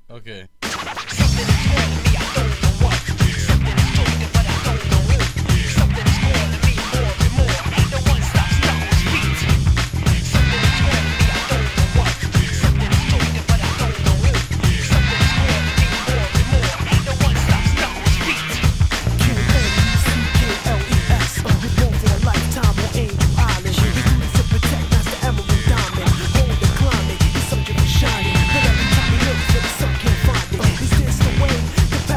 Okay. Something is calling me, I don't know what. Something is talking, but I don't know who. Something is calling me more and more. The one stop beat. Something is calling me, I don't know what. Something is talking, but I don't know who. Something is calling me more and more. The one stop beat. K-N-U-C-K-L-E-S. We're born for a lifetime on Angel Island. We do this to protect, that's the emerald diamond. Hold the climate, it's something for shining. But every time we look for the sun can't find it. Is this the way? The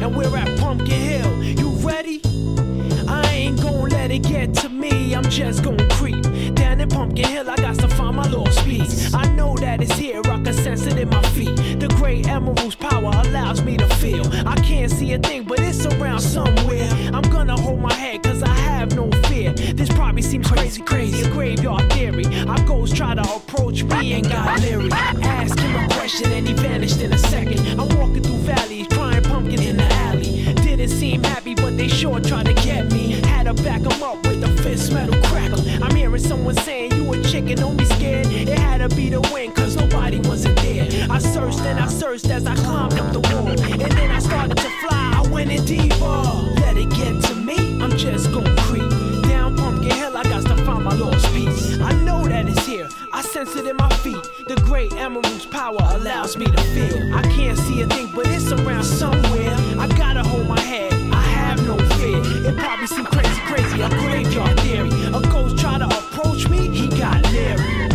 and we're at Pumpkin Hill. You ready? I ain't gon' let it get to me, I'm just gon' creep down in Pumpkin Hill. I got to find my lost piece. I know that it's here, I can sense it in my feet. The great emerald's power allows me to feel. I can't see a thing, but it's around somewhere. I'm gonna hold my head, cause I have no fear. This probably seems crazy, a graveyard theory. Our ghosts try to approach me and got leery. Ask him a question and he vanished in a second. I'm walking through valleys, crying pumpkins in the alley. Didn't seem happy, but they sure tried to get me. Had to back them up with a fist metal crackle. I'm hearing someone saying, you a chicken, don't be scared. It had to be the wind, cause nobody wasn't there. I searched and I searched as I climbed up the wall. And then I started to fly, I went in deeper. Let it get to me, I'm just gon' creep down Pumpkin Hill, I got to find my lost piece. I know that it's here, I sense it in my feet. The great emerald's power allows me to feel. I can't see a thing, but it's around somewhere. I gotta hold my head, I have no fear. It probably seems crazy, a graveyard theory. A ghost try to approach me, he got leery.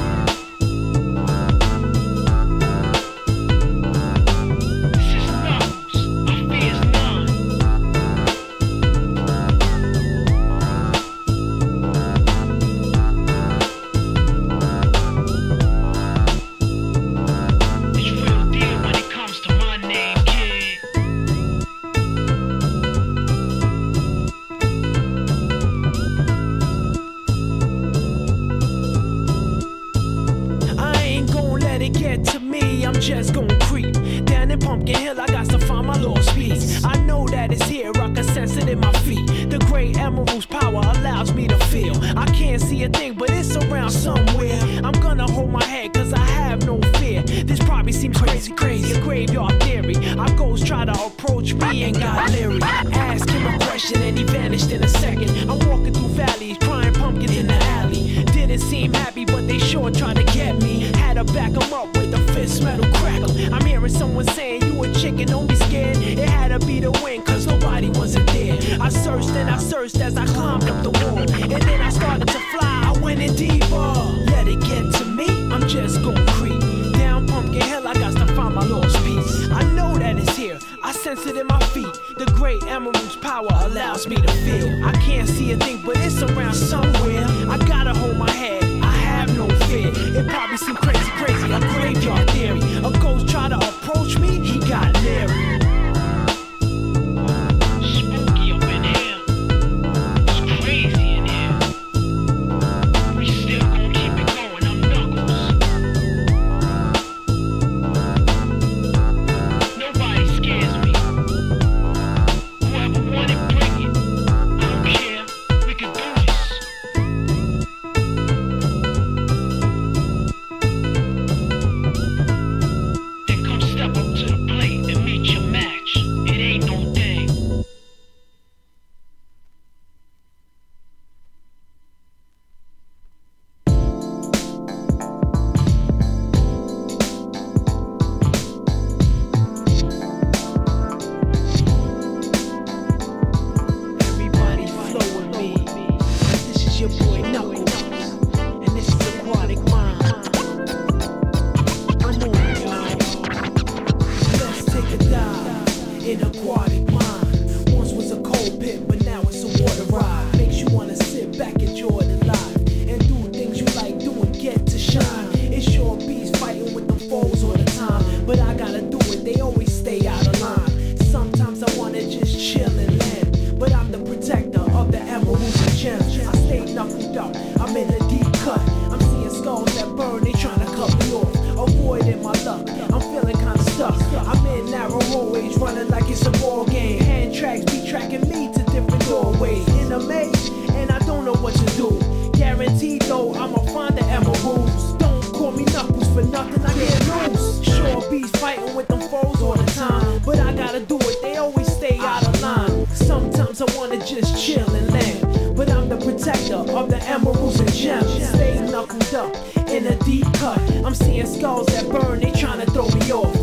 Get to me, I'm just gon' creep down in Pumpkin Hill, I got to find my lost piece. I know that it's here, I can sense it in my feet. The great emerald's power allows me to feel. I can't see a thing, but it's around somewhere. I'm gonna hold my head, cause I have no fear. This probably seems crazy, a graveyard theory. Our ghosts try to approach me and got leery. Ask him a question and he vanished in a second. I'm walking through valleys, crying pumpkins in the alley. Didn't seem happy, but they sure tried to get me. Had to back them up with a fist metal crackle. I'm hearing someone saying, you a chicken, don't be scared. It had to be the wind, cause nobody wasn't there. I searched and I searched as I climbed up the wall. And then I started to fly, I went in deeper. Let it get to me, I'm just gon' creep down Pumpkin Hill, I got to find my lost piece. I know that it's here, I sense it in my feet. The great emerald's power allows me to feel. I can't see a thing, but it's around somewhere. I gotta hold my head, I have no fear. It probably seems crazy, a graveyard theory. A ghost try to approach me, he got leery. Spooky up in here, it's crazy in here. We still gon' keep it going, I'm Knuckles. Nobody scares me. Whoever want it, bring it. I don't care, we can do this. Then come step up to the plate and meet your match. It ain't no thing. Everybody flow with me. This is your boy Knuckles, and this is Aquatic Mind. I'm on it, y'all. Let's take a dive in Aquatic Mind. Once was a cold pit, but now it's a water ride. Makes you wanna sit back, enjoy the life, and do things you like doing, get to shine. It's your beast fighting with them foes all the time, but I gotta do it, they always stay out of line. Sometimes I wanna just chill and land, but I'm the protector of the emeralds and gems. I stay knuckled up, I'm in a deep cut. I'm seeing skulls that burn, they tryna cut me off. Avoiding my luck, I'm feeling kinda stuck. I'm in narrow hallways, running like it's a ball game. Hand tracks be tracking me to different doorways. In a maze, and I don't know what to do. Guaranteed though, I'ma find the emeralds. Don't call me Knuckles for nothing, I get loose. Sure beats fighting with them foes all the time, but I gotta do it, they always stay out of line. Sometimes I wanna just chill and land, but I'm the protector of the emeralds and gems. Stay knuckled up in a deep cut. I'm seeing skulls that burn, they tryna throw me off.